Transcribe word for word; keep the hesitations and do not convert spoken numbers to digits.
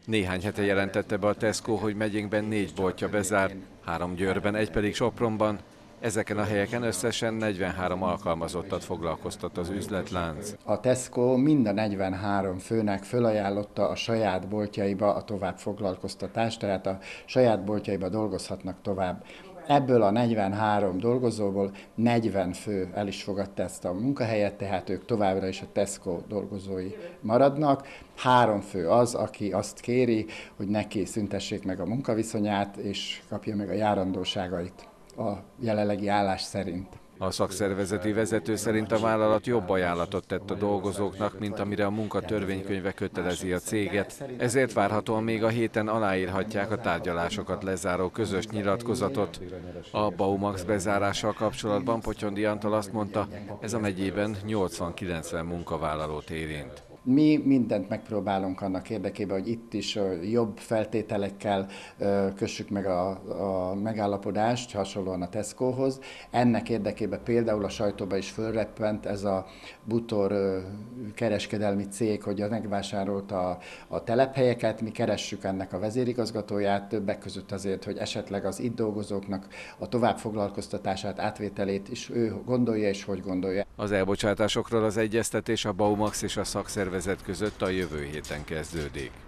Néhány hete jelentette be a Tesco, hogy megyénkben négy boltja bezár, három Győrben, egy pedig Sopronban. Ezeken a helyeken összesen negyvenhárom alkalmazottat foglalkoztat az üzletlánc. A Tesco mind a negyvenhárom főnek fölajánlotta a saját boltjaiba a továbbfoglalkoztatást, tehát a saját boltjaiba dolgozhatnak tovább. Ebből a negyvenhárom dolgozóból negyven fő el is fogadta ezt a munkahelyet, tehát ők továbbra is a Tesco dolgozói maradnak. Három fő az, aki azt kéri, hogy neki szüntessék meg a munkaviszonyát, és kapja meg a járandóságait a jelenlegi állás szerint. A szakszervezeti vezető szerint a vállalat jobb ajánlatot tett a dolgozóknak, mint amire a munkatörvénykönyve kötelezi a céget, ezért várhatóan még a héten aláírhatják a tárgyalásokat lezáró közös nyilatkozatot. A Baumax bezárással kapcsolatban Potyondi Antal azt mondta, ez a megyében nyolcvan-kilencven munkavállalót érint. Mi mindent megpróbálunk annak érdekében, hogy itt is jobb feltételekkel kössük meg a, a megállapodást, hasonlóan a Tescohoz. Ennek érdekében például a sajtóban is fölreppent ez a Butor kereskedelmi cég, hogy megvásárolta a, a telephelyeket. Mi keressük ennek a vezérigazgatóját, többek között azért, hogy esetleg az itt dolgozóknak a továbbfoglalkoztatását, átvételét is ő gondolja és hogy gondolja. Az elbocsátásokról az egyeztetés a Baumax és a szakszervezet között a jövő héten kezdődik.